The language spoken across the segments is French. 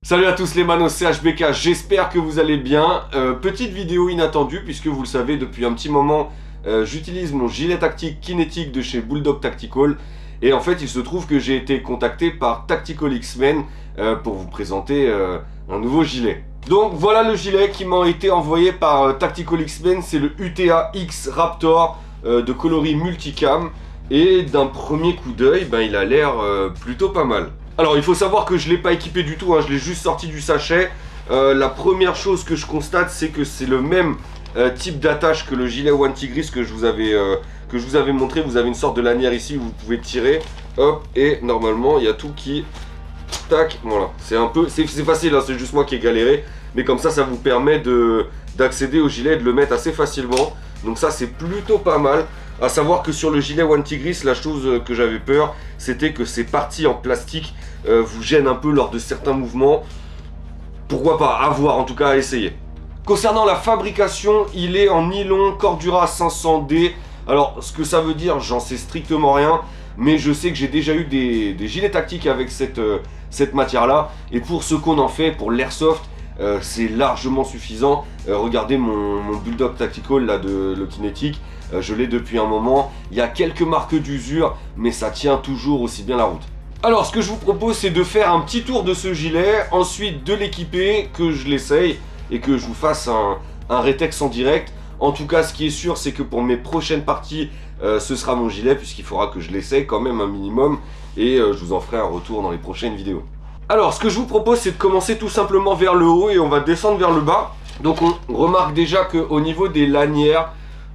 Salut à tous les manos, c'est HBK, j'espère que vous allez bien. Petite vidéo inattendue puisque vous le savez depuis un petit moment, j'utilise mon gilet tactique kinétique de chez Bulldog Tactical. Et en fait il se trouve que j'ai été contacté par Tactical X-Men pour vous présenter un nouveau gilet. Donc voilà le gilet qui m'a été envoyé par Tactical X-Men, c'est le UTA X Raptor de coloris multicam. Et d'un premier coup d'œil, il a l'air plutôt pas mal. Alors il faut savoir que je ne l'ai pas équipé du tout, hein, je l'ai juste sorti du sachet. La première chose que je constate, c'est que c'est le même type d'attache que le gilet One Tigris que je vous avais montré. Vous avez une sorte de lanière ici où vous pouvez tirer, hop, et normalement il y a tout qui... Tac, voilà, c'est facile, hein, c'est juste moi qui ai galéré. Mais comme ça vous permet d'accéder au gilet et de le mettre assez facilement. Donc ça c'est plutôt pas mal. A savoir que sur le gilet One Tigris, la chose que j'avais peur, c'était que ces parties en plastique vous gênent un peu lors de certains mouvements. Pourquoi pas, à voir, en tout cas à essayer. Concernant la fabrication, il est en nylon Cordura 500D. Alors ce que ça veut dire, j'en sais strictement rien. Mais je sais que j'ai déjà eu des gilets tactiques avec cette matière-là. Et pour ce qu'on en fait, pour l'airsoft, c'est largement suffisant. Regardez mon Bulldog Tactical là, le kinétique. Je l'ai depuis un moment. Il y a quelques marques d'usure, mais ça tient toujours aussi bien la route. Alors ce que je vous propose, c'est de faire un petit tour de ce gilet, ensuite de l'équiper, que je l'essaye et que je vous fasse un rétex en direct. En tout cas, ce qui est sûr, c'est que pour mes prochaines parties, ce sera mon gilet, puisqu'il faudra que je l'essaye quand même un minimum. Et je vous en ferai un retour dans les prochaines vidéos. Alors ce que je vous propose, c'est de commencer tout simplement vers le haut et on va descendre vers le bas. Donc on remarque déjà qu'au niveau des lanières,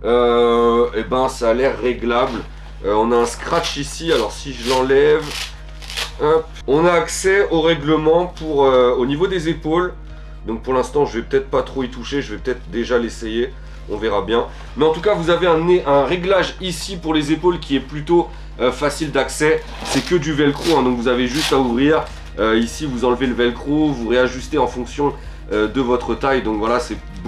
ça a l'air réglable. On a un scratch ici, alors si je l'enlève, on a accès au règlement pour au niveau des épaules. Donc pour l'instant je vais peut-être pas trop y toucher, je vais peut-être déjà l'essayer, on verra bien. Mais en tout cas vous avez un réglage ici pour les épaules qui est plutôt facile d'accès. C'est que du velcro, hein, donc vous avez juste à ouvrir. Ici vous enlevez le velcro, vous réajustez en fonction de votre taille. Donc voilà,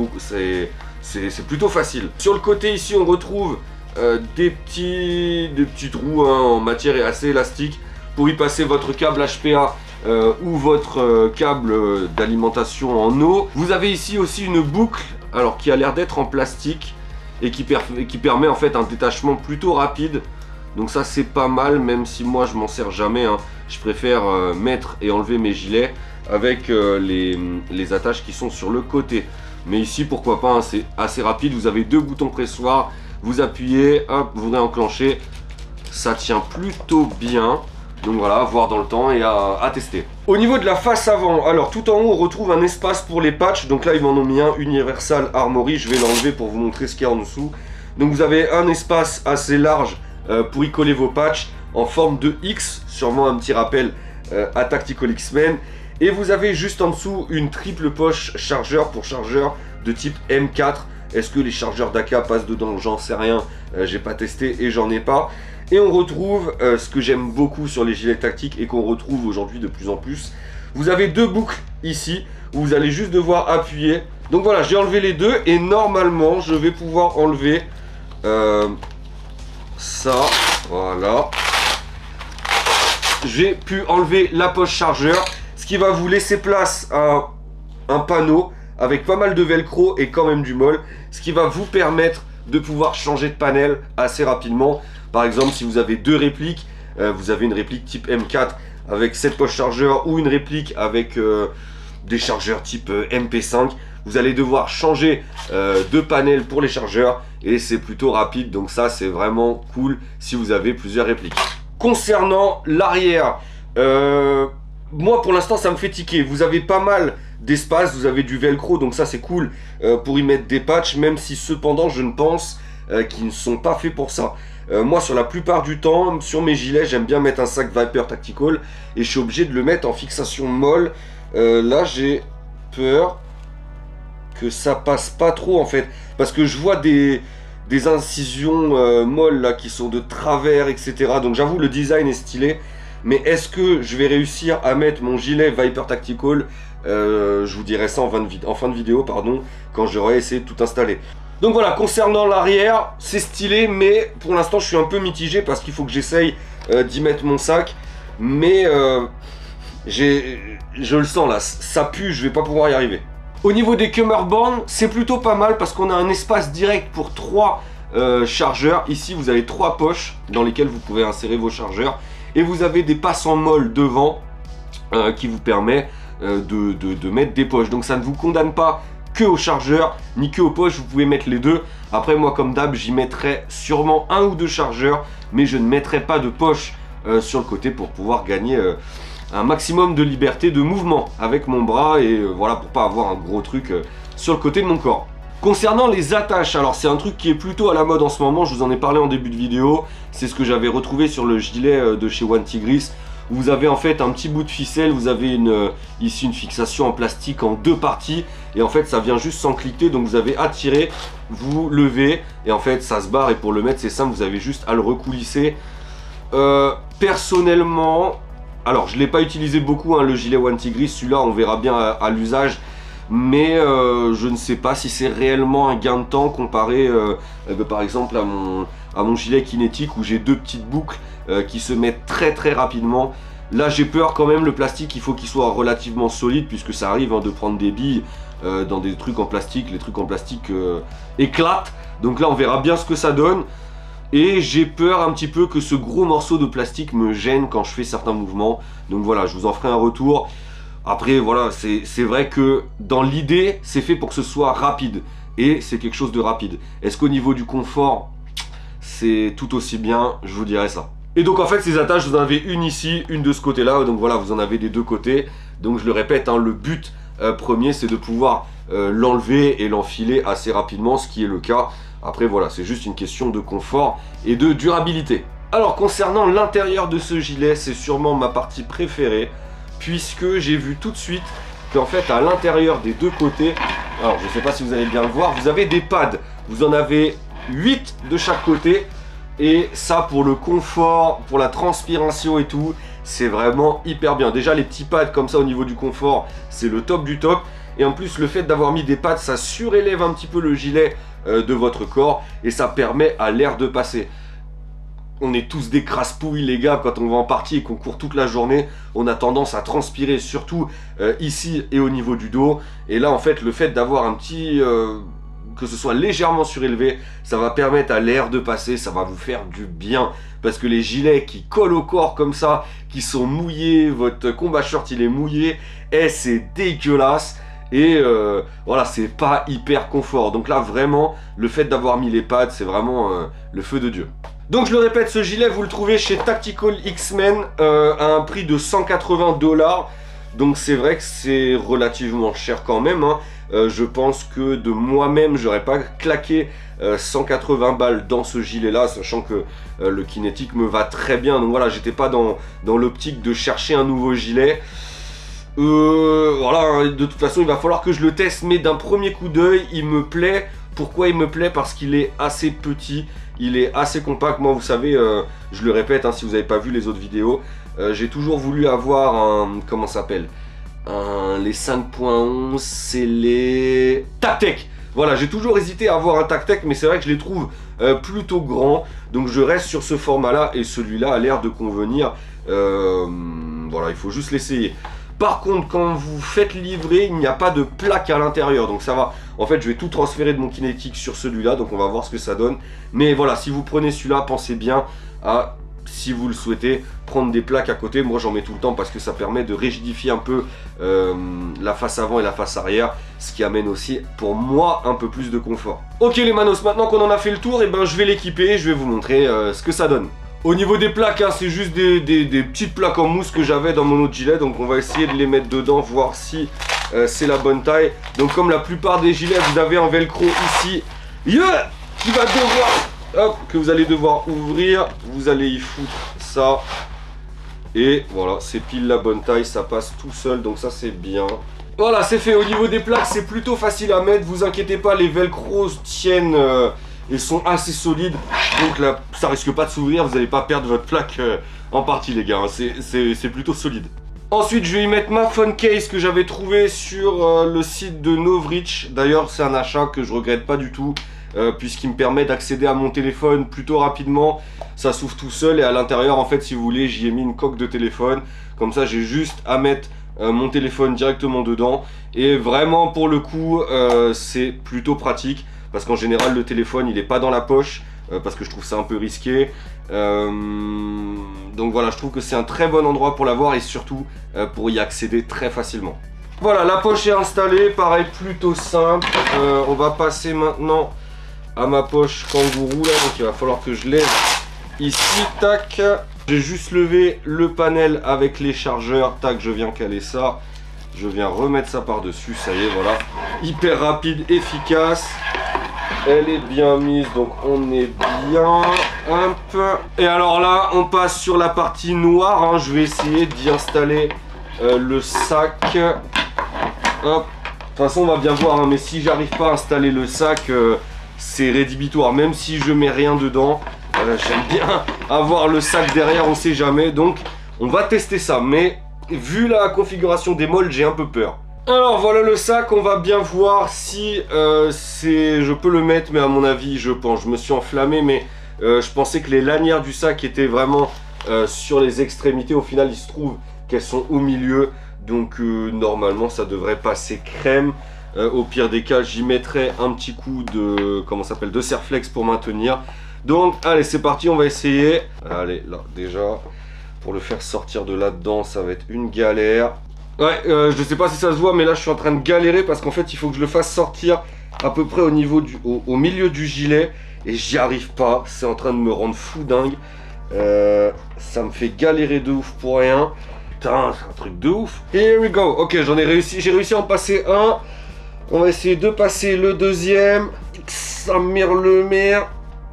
c'est plutôt facile. Sur le côté ici on retrouve des petits trous, hein, en matière assez élastique pour y passer votre câble HPA ou votre câble d'alimentation en eau. Vous avez ici aussi une boucle, alors qui a l'air d'être en plastique et qui permet en fait un détachement plutôt rapide. Donc ça c'est pas mal, même si moi je m'en sers jamais, hein. Je préfère mettre et enlever mes gilets avec les attaches qui sont sur le côté. Mais ici pourquoi pas, hein, c'est assez rapide. Vous avez deux boutons pressoirs, vous appuyez, hop, vous réenclenchez. Ça tient plutôt bien. Donc voilà, à voir dans le temps et à tester. Au niveau de la face avant, alors tout en haut on retrouve un espace pour les patchs. Donc là ils m'en ont mis un Universal Armory, je vais l'enlever pour vous montrer ce qu'il y a en dessous. Donc vous avez un espace assez large pour y coller vos patchs en forme de X, sûrement un petit rappel à Tactical X-Men. Et vous avez juste en dessous une triple poche chargeur pour chargeur de type M4. Est-ce que les chargeurs d'AK passent dedans? J'en sais rien, j'ai pas testé et j'en ai pas. Et on retrouve ce que j'aime beaucoup sur les gilets tactiques et qu'on retrouve aujourd'hui de plus en plus. Vous avez deux boucles ici où vous allez juste devoir appuyer. Donc voilà, j'ai enlevé les deux et normalement je vais pouvoir enlever ça. Voilà. J'ai pu enlever la poche chargeur, ce qui va vous laisser place à un panneau avec pas mal de velcro et quand même du molle, ce qui va vous permettre de pouvoir changer de panel assez rapidement. Par exemple, si vous avez deux répliques, vous avez une réplique type M4 avec cette poche chargeur ou une réplique avec des chargeurs type MP5, vous allez devoir changer de panel pour les chargeurs et c'est plutôt rapide. Donc ça, c'est vraiment cool si vous avez plusieurs répliques. Concernant l'arrière, moi pour l'instant ça me fait tiquer. Vous avez pas mal d'espace, vous avez du velcro, donc ça c'est cool pour y mettre des patchs, même si cependant je ne pense qu'ils ne sont pas faits pour ça. Moi sur la plupart du temps, sur mes gilets, j'aime bien mettre un sac Viper Tactical et je suis obligé de le mettre en fixation molle. Là j'ai peur que ça passe pas trop en fait, parce que je vois des incisions molles là qui sont de travers, etc. Donc j'avoue le design est stylé, mais est-ce que je vais réussir à mettre mon gilet Viper Tactical? Je vous dirai ça en fin de vidéo, pardon, quand j'aurai essayé de tout installer. Donc voilà, concernant l'arrière, c'est stylé, mais pour l'instant je suis un peu mitigé parce qu'il faut que j'essaye d'y mettre mon sac. Mais je le sens là, ça pue, je vais pas pouvoir y arriver. Au niveau des cummerbund, c'est plutôt pas mal parce qu'on a un espace direct pour 3 chargeurs. Ici, vous avez 3 poches dans lesquelles vous pouvez insérer vos chargeurs. Et vous avez des passants molles devant qui vous permet de mettre des poches. Donc ça ne vous condamne pas que aux chargeurs ni que aux poches, vous pouvez mettre les deux. Après moi comme d'hab, j'y mettrai sûrement 1 ou 2 chargeurs, mais je ne mettrai pas de poche sur le côté pour pouvoir gagner un maximum de liberté de mouvement avec mon bras et voilà, pour pas avoir un gros truc sur le côté de mon corps. Concernant les attaches, alors c'est un truc qui est plutôt à la mode en ce moment, je vous en ai parlé en début de vidéo, c'est ce que j'avais retrouvé sur le gilet de chez One Tigris. Vous avez en fait un petit bout de ficelle, vous avez ici une fixation en plastique en 2 parties et en fait ça vient juste s'encliquer, donc vous avez à tirer, vous levez et en fait ça se barre et pour le mettre c'est simple, vous avez juste à le recoulisser. Personnellement, alors je ne l'ai pas utilisé beaucoup le gilet One Tigris, celui-là on verra bien à l'usage, mais je ne sais pas si c'est réellement un gain de temps comparé par exemple à mon gilet kinétique où j'ai 2 petites boucles qui se mettent très rapidement. Là j'ai peur quand même, le plastique il faut qu'il soit relativement solide puisque ça arrive de prendre des billes dans des trucs en plastique, les trucs en plastique éclatent, donc là on verra bien ce que ça donne. Et j'ai peur un petit peu que ce gros morceau de plastique me gêne quand je fais certains mouvements. Donc voilà, je vous en ferai un retour. Après voilà, c'est vrai que dans l'idée, c'est fait pour que ce soit rapide. Et c'est quelque chose de rapide. Est-ce qu'au niveau du confort, c'est tout aussi bien? Je vous dirai ça. Et donc en fait, ces attaches, vous en avez une ici, une de ce côté-là. Donc voilà, vous en avez des 2 côtés. Donc je le répète, le but premier, c'est de pouvoir l'enlever et l'enfiler assez rapidement, ce qui est le cas. Après voilà, c'est juste une question de confort et de durabilité. Alors concernant l'intérieur de ce gilet, c'est sûrement ma partie préférée, puisque j'ai vu tout de suite qu'en fait à l'intérieur des 2 côtés, alors je ne sais pas si vous allez bien le voir, vous avez des pads. Vous en avez 8 de chaque côté, et ça pour le confort, pour la transpiration et tout, c'est vraiment hyper bien. Déjà les petits pads comme ça au niveau du confort, c'est le top du top. Et en plus le fait d'avoir mis des pads, ça surélève un petit peu le gilet de votre corps et ça permet à l'air de passer. On est tous des crasse-pouilles les gars, quand on va en partie et qu'on court toute la journée, on a tendance à transpirer, surtout ici et au niveau du dos. Et là en fait le fait d'avoir un petit... que ce soit légèrement surélevé, ça va permettre à l'air de passer, ça va vous faire du bien. Parce que les gilets qui collent au corps comme ça, qui sont mouillés, votre combat short il est mouillé, et c'est dégueulasse. Et voilà, c'est pas hyper confort. Donc là vraiment, le fait d'avoir mis les pads, c'est vraiment le feu de Dieu. Donc je le répète, ce gilet vous le trouvez chez Tactical X-Men à un prix de 180 $. Donc c'est vrai que c'est relativement cher quand même. Je pense que de moi-même, j'aurais pas claqué 180 balles dans ce gilet-là, sachant que le kinétique me va très bien. Donc voilà, j'étais pas dans l'optique de chercher un nouveau gilet. Voilà, de toute façon, il va falloir que je le teste, mais d'un premier coup d'œil, il me plaît. Pourquoi il me plaît? Parce qu'il est assez petit, il est assez compact. Moi, vous savez, je le répète, si vous n'avez pas vu les autres vidéos, j'ai toujours voulu avoir un... Comment ça s'appelle? Les 5.11, c'est les Tactec. Voilà, j'ai toujours hésité à avoir un Tactec, mais c'est vrai que je les trouve plutôt grands. Donc je reste sur ce format-là, et celui-là a l'air de convenir. Voilà, il faut juste l'essayer. Par contre, quand vous faites livrer, il n'y a pas de plaque à l'intérieur, donc ça va. En fait, je vais tout transférer de mon kinétique sur celui-là, donc on va voir ce que ça donne. Mais voilà, si vous prenez celui-là, pensez bien à, si vous le souhaitez, prendre des plaques à côté. Moi, j'en mets tout le temps parce que ça permet de rigidifier un peu la face avant et la face arrière, ce qui amène aussi, pour moi, un peu plus de confort. Ok les manos, maintenant qu'on en a fait le tour, et ben, je vais l'équiper, je vais vous montrer ce que ça donne. Au niveau des plaques, c'est juste des petites plaques en mousse que j'avais dans mon autre gilet. Donc on va essayer de les mettre dedans, voir si c'est la bonne taille. Donc comme la plupart des gilets, vous avez un velcro ici qui va devoir, hop, que vous allez devoir ouvrir. Vous allez y foutre ça. Et voilà, c'est pile la bonne taille, ça passe tout seul, donc ça c'est bien. Voilà, c'est fait. Au niveau des plaques, c'est plutôt facile à mettre. Vous inquiétez pas, les velcros tiennent... Ils sont assez solides, donc là ça risque pas de s'ouvrir, vous n'allez pas perdre votre plaque en partie les gars, c'est plutôt solide. Ensuite je vais y mettre ma phone case que j'avais trouvé sur le site de Novreach. D'ailleurs c'est un achat que je regrette pas du tout, puisqu'il me permet d'accéder à mon téléphone plutôt rapidement. Ça s'ouvre tout seul et à l'intérieur, en fait, si vous voulez, j'y ai mis une coque de téléphone. Comme ça, j'ai juste à mettre mon téléphone directement dedans. Et vraiment, pour le coup, c'est plutôt pratique, parce qu'en général, le téléphone, il n'est pas dans la poche, parce que je trouve ça un peu risqué. Donc voilà, je trouve que c'est un très bon endroit pour l'avoir et surtout pour y accéder très facilement. Voilà, la poche est installée, pareil, plutôt simple. On va passer maintenant à ma poche kangourou là, donc il va falloir que je lève ici, tac. J'ai juste levé le panel avec les chargeurs, tac, je viens caler ça. Je viens remettre ça par-dessus, ça y est, voilà. Hyper rapide, efficace. Elle est bien mise, donc on est bien. Hop. Et alors là, on passe sur la partie noire, hein. Je vais essayer d'y installer le sac. Hop. De toute façon, on va bien voir, hein, mais si j'arrive pas à installer le sac, c'est rédhibitoire. Même si je mets rien dedans, j'aime bien avoir le sac derrière, on sait jamais. Donc, on va tester ça. Mais vu la configuration des molles, j'ai un peu peur. Alors, voilà le sac. On va bien voir si je peux le mettre. Mais à mon avis, je pense. Je me suis enflammé, mais je pensais que les lanières du sac étaient vraiment sur les extrémités. Au final, il se trouve qu'elles sont au milieu. Donc normalement ça devrait passer crème. Au pire des cas, j'y mettrai un petit coup de, comment ça s'appelle, de Serflex pour maintenir. Donc allez, c'est parti, on va essayer. Allez, là déjà, pour le faire sortir de là-dedans, ça va être une galère. Ouais, je sais pas si ça se voit, mais là je suis en train de galérer parce qu'en fait il faut que je le fasse sortir à peu près au niveau du, au milieu du gilet. Et j'y arrive pas, c'est en train de me rendre fou dingue. Ça me fait galérer de ouf pour rien. Putain, c'est un truc de ouf. Here we go. Ok, j'en ai réussi. J'ai réussi à en passer un. On va essayer de passer le deuxième. Ça le merde.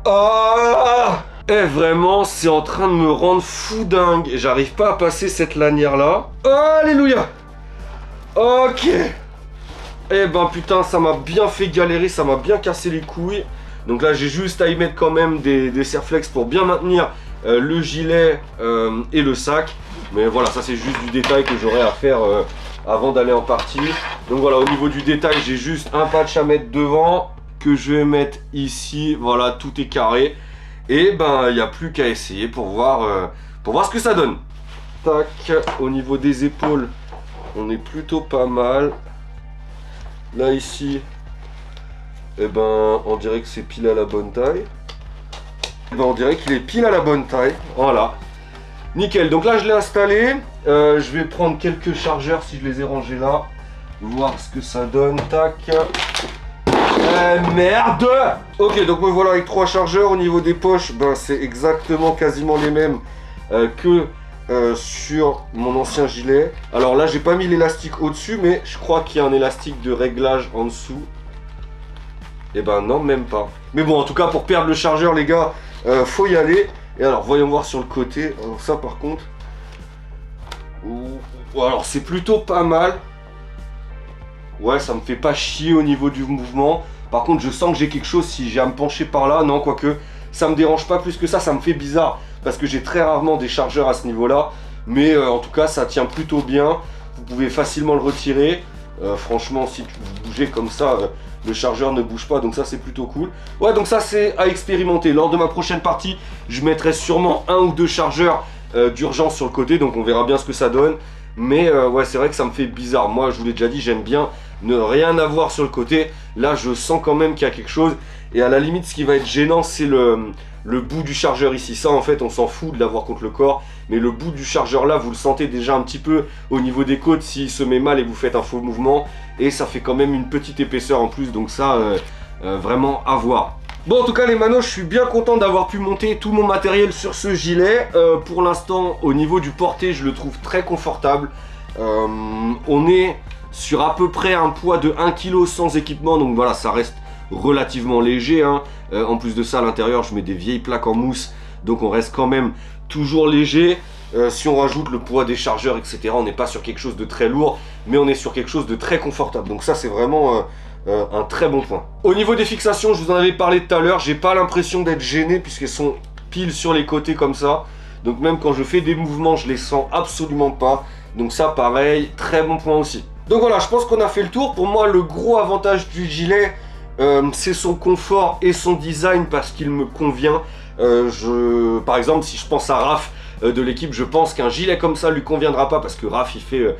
Ah! Eh, vraiment, c'est en train de me rendre fou dingue. J'arrive pas à passer cette lanière là. Alléluia. Ok. Eh ben putain, ça m'a bien fait galérer. Ça m'a bien cassé les couilles. Donc là, j'ai juste à y mettre quand même des Serflex pour bien maintenir le gilet et le sac. Mais voilà, ça c'est juste du détail que j'aurai à faire avant d'aller en partie. Donc voilà, au niveau du détail, j'ai juste un patch à mettre devant que je vais mettre ici. Voilà, tout est carré. Et ben, il n'y a plus qu'à essayer pour voir ce que ça donne. Tac, au niveau des épaules, on est plutôt pas mal. Là, ici, eh ben, on dirait que c'est pile à la bonne taille. Eh ben, on dirait qu'il est pile à la bonne taille. Voilà. Nickel, donc là je l'ai installé, je vais prendre quelques chargeurs si je les ai rangés là, voir ce que ça donne, tac. Merde. Ok, donc me voilà avec 3 chargeurs. Au niveau des poches, ben, c'est exactement quasiment les mêmes que sur mon ancien gilet. Alors là j'ai pas mis l'élastique au dessus, mais je crois qu'il y a un élastique de réglage en dessous. Et ben non, même pas. Mais bon, en tout cas pour perdre le chargeur les gars, faut y aller. Et alors, voyons voir sur le côté. Alors ça, par contre... alors, c'est plutôt pas mal. Ouais, ça me fait pas chier au niveau du mouvement. Par contre, je sens que j'ai quelque chose si j'ai à me pencher par là. Non, quoique, ça me dérange pas plus que ça me fait bizarre. Parce que j'ai très rarement des chargeurs à ce niveau-là. Mais en tout cas, ça tient plutôt bien. Vous pouvez facilement le retirer. Franchement, si vous bougez comme ça... le chargeur ne bouge pas, donc ça c'est plutôt cool. Ouais, donc ça c'est à expérimenter. Lors de ma prochaine partie, je mettrai sûrement 1 ou 2 chargeurs d'urgence sur le côté, donc on verra bien ce que ça donne. Mais ouais, c'est vrai que ça me fait bizarre. Moi, je vous l'ai déjà dit, j'aime bien ne rien avoir sur le côté. Là, je sens quand même qu'il y a quelque chose. Et à la limite, ce qui va être gênant, c'est le bout du chargeur ici. Ça, en fait, on s'en fout de l'avoir contre le corps. Mais le bout du chargeur là, vous le sentez déjà un petit peu au niveau des côtes s'il se met mal et vous faites un faux mouvement. Et ça fait quand même une petite épaisseur en plus. Donc ça, vraiment à voir. Bon, en tout cas, les manos, je suis bien content d'avoir pu monter tout mon matériel sur ce gilet. Pour l'instant, au niveau du porté, je le trouve très confortable. On est sur à peu près un poids de 1 kg sans équipement. Donc voilà, ça reste relativement léger, hein. En plus de ça, à l'intérieur, je mets des vieilles plaques en mousse. Donc on reste quand même toujours léger. Si on rajoute le poids des chargeurs, etc., on n'est pas sur quelque chose de très lourd, mais on est sur quelque chose de très confortable. Donc ça, c'est vraiment un très bon point. Au niveau des fixations, je vous en avais parlé tout à l'heure, j'ai pas l'impression d'être gêné puisqu'elles sont pile sur les côtés comme ça. Donc même quand je fais des mouvements, je les sens absolument pas. Donc ça, pareil, très bon point aussi. Donc voilà, je pense qu'on a fait le tour. Pour moi, le gros avantage du gilet, c'est son confort et son design parce qu'il me convient. Par exemple, si je pense à Raph de l'équipe, je pense qu'un gilet comme ça lui conviendra pas parce que Raph il fait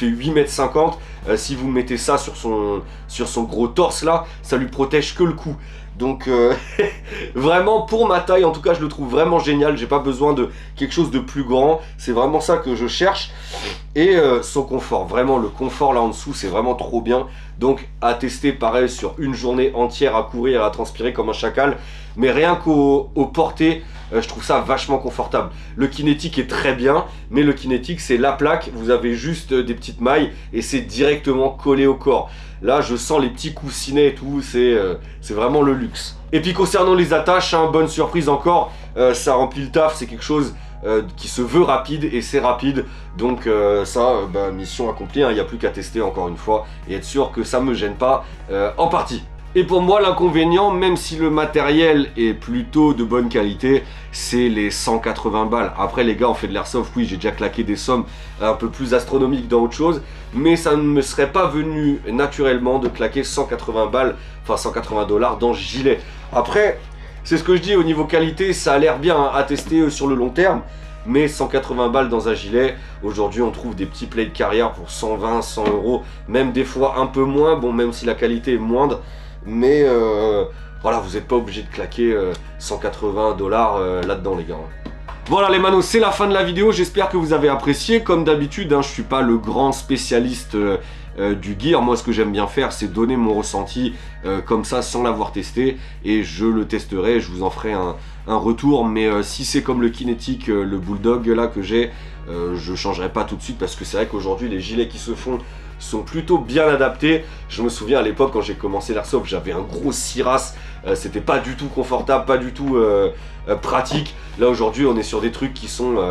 8,50 m. Si vous mettez ça sur son gros torse là, ça lui protège que le cou. Donc vraiment pour ma taille, en tout cas je le trouve vraiment génial. J'ai pas besoin de quelque chose de plus grand. C'est vraiment ça que je cherche. Et son confort, vraiment le confort là en dessous, c'est vraiment trop bien. Donc à tester pareil sur une journée entière à courir, à transpirer comme un chacal. Mais rien qu'au porté, je trouve ça vachement confortable. Le kinétique est très bien, mais le kinétique c'est la plaque. Vous avez juste des petites mailles et c'est directement collé au corps. Là je sens les petits coussinets et tout, c'est vraiment le luxe. Et puis concernant les attaches, hein, bonne surprise encore, ça remplit le taf, c'est quelque chose qui se veut rapide et c'est rapide. Donc mission accomplie, hein, il n'y a plus qu'à tester encore une fois et être sûr que ça me gêne pas en partie. Et pour moi l'inconvénient, même si le matériel est plutôt de bonne qualité, c'est les 180 balles. Après les gars, on fait de l'airsoft, oui j'ai déjà claqué des sommes un peu plus astronomiques dans autre chose, mais ça ne me serait pas venu naturellement de claquer 180 balles, enfin 180 $ dans ce gilet. Après, c'est ce que je dis, au niveau qualité, ça a l'air bien hein, à tester sur le long terme, mais 180 balles dans un gilet, aujourd'hui on trouve des petits plays de carrière pour 120, 100 €, même des fois un peu moins, bon même si la qualité est moindre. Mais voilà, vous n'êtes pas obligé de claquer 180 $ là-dedans les gars. Voilà les manos, c'est la fin de la vidéo, j'espère que vous avez apprécié. Comme d'habitude, hein, je ne suis pas le grand spécialiste du gear. Moi ce que j'aime bien faire, c'est donner mon ressenti comme ça sans l'avoir testé. Et je le testerai, je vous en ferai un retour. Mais si c'est comme le kinétique, le bulldog là que j'ai, je ne changerai pas tout de suite. Parce que c'est vrai qu'aujourd'hui les gilets qui se font sont plutôt bien adaptés. Je me souviens à l'époque quand j'ai commencé l'airsoft, j'avais un gros Siras, c'était pas du tout confortable, pas du tout pratique. Là aujourd'hui on est sur des trucs qui sont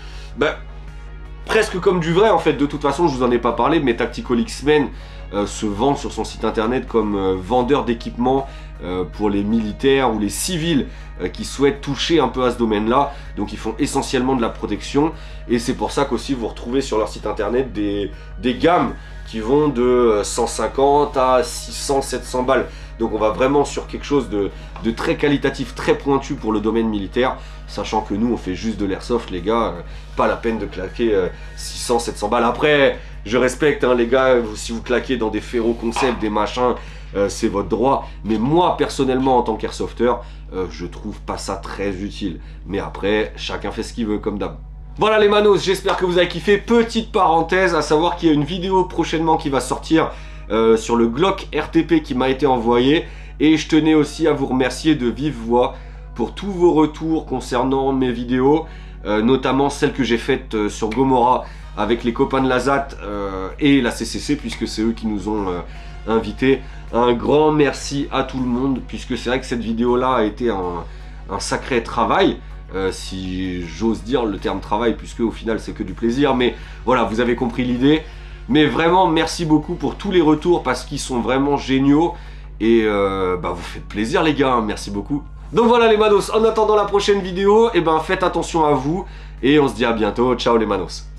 presque comme du vrai en fait. De toute façon je vous en ai pas parlé, mais Tactical X-Men se vend sur son site internet comme vendeur d'équipement pour les militaires ou les civils qui souhaitent toucher un peu à ce domaine là. Donc ils font essentiellement de la protection et c'est pour ça qu'aussi vous retrouvez sur leur site internet des gammes qui vont de 150 à 600, 700 balles. Donc on va vraiment sur quelque chose de très qualitatif, très pointu pour le domaine militaire, sachant que nous on fait juste de l'airsoft les gars, pas la peine de claquer 600, 700 balles. Après je respecte hein, les gars, si vous claquez dans des ferro concept, des machins, c'est votre droit, mais moi personnellement en tant qu'airsofter, je trouve pas ça très utile. Mais après chacun fait ce qu'il veut comme d'hab. Voilà les manos, j'espère que vous avez kiffé. Petite parenthèse, à savoir qu'il y a une vidéo prochainement qui va sortir sur le Glock RTP qui m'a été envoyé. Et je tenais aussi à vous remercier de vive voix pour tous vos retours concernant mes vidéos, notamment celles que j'ai faites sur Gomorrah avec les copains de la ZAT et la CCC, puisque c'est eux qui nous ont invités. Un grand merci à tout le monde, puisque c'est vrai que cette vidéo là a été un sacré travail. Si j'ose dire le terme travail, puisque au final c'est que du plaisir, mais voilà, vous avez compris l'idée. Mais vraiment merci beaucoup pour tous les retours parce qu'ils sont vraiment géniaux et vous faites plaisir les gars, hein, merci beaucoup. Donc voilà les manos, en attendant la prochaine vidéo, faites attention à vous et on se dit à bientôt, ciao les manos.